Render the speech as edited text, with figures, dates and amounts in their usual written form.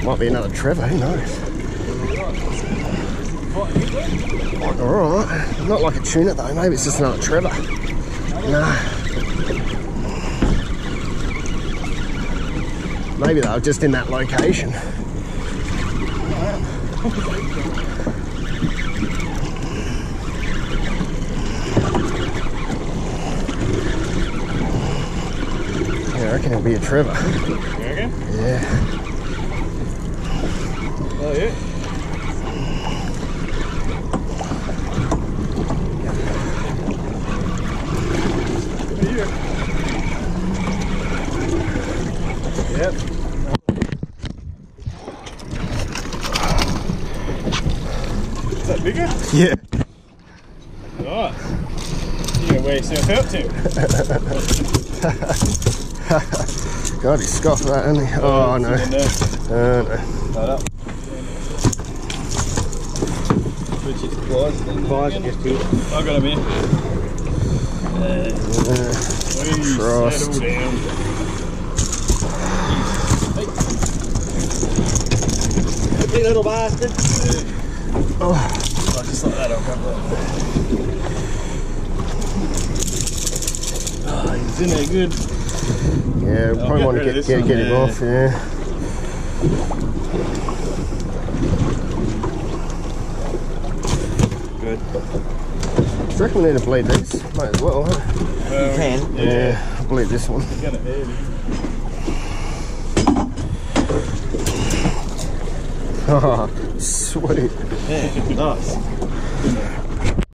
Might be another Trevor, who knows? Alright, not like a tuna though, maybe it's just another Trevor. No. Maybe they were just in that location. Yeah, I reckon it'll be a Trevor. You reckon? Yeah. Oh yeah. Yep. Is that bigger? Yeah. Nice. You're gonna wear yourself out to. God, he scoffed that, hasn't he? Oh, no. No. No. Hold up. Switch his pliers then. Pliers are just here. I got him here. Crossed. Settle down. Big little bastard. Yeah. Oh, just like that, I'll grab that. Oh, he's in there good. Yeah, we probably want to get him off, yeah. Good. Do you reckon we need to bleed this? Might as well, huh? You can. Yeah, I'll bleed this one. You're gonna heavy. Oh, sweet. Yeah, nice.